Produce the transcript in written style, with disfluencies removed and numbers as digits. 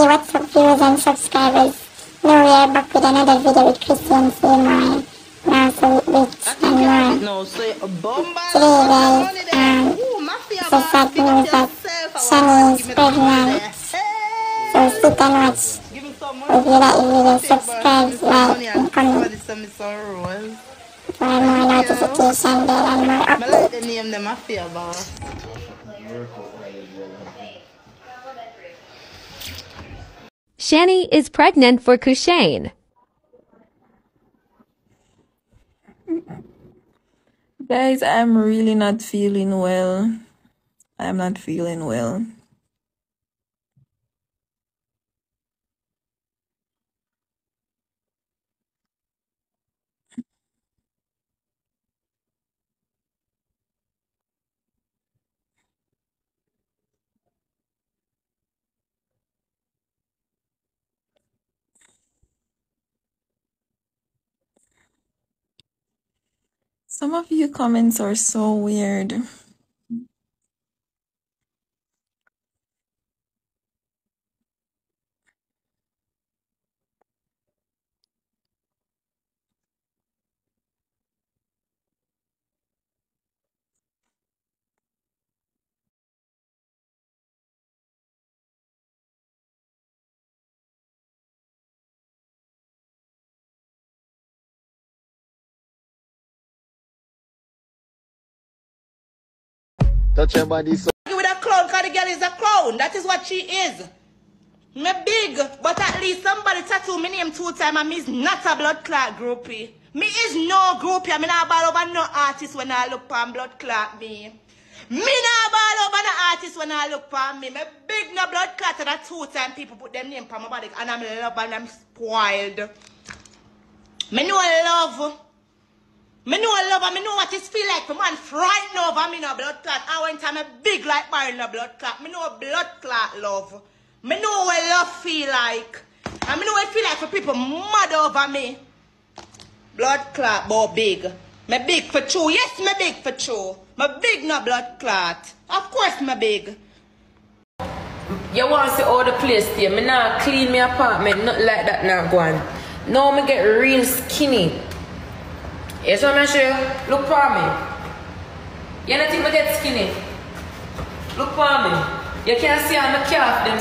what's up viewers and subscribers? Now we are back with another video with Crissy and more. Now so rich and more. Today guys, it's a sad news that Shani is pregnant. So sit and watch. If you like the video, subscribe, like and comment for more notification bell and more updates. Shani is pregnant for Kushane. Guys, I'm really not feeling well. I'm not feeling well. Some of you comments are so weird. Touch your body so. With a clown, because the girl is a clown. That is what she is. Me big, but at least somebody tattoo me name 2 times and me is not a blood clot groupie. Me is no groupie. Me not ball over no artist when I look on blood clot me. Me not ball over no artist when I look on me. Me big no blood clot and that 2 times people put them name on my body and I'm love and I'm spoiled. Me know love. Me know love and me know what it feel like for man frightened over me no blood clot. I went time a big like barring no blood clot. Me know blood clot love. Me know what love feel like. And me know what it feel like for people mad over me. Blood clot but big. Me big for true. Yes, me big for true. Me big no blood clot. Of course me big. You want to see all the place there. Me not clean my apartment. Nothing like that not go on. Now me get real skinny. Yes, what I'm sure. Look for me. You don't think I get skinny? Look for me. You can't see on the calf them.